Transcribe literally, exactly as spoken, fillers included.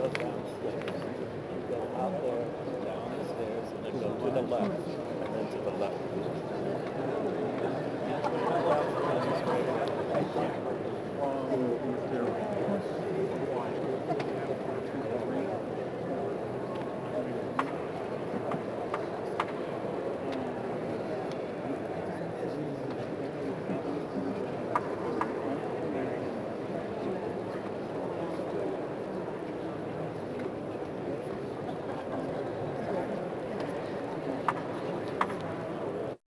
go downstairs. You go out there, down the stairs, and then go to the left, and then to the left.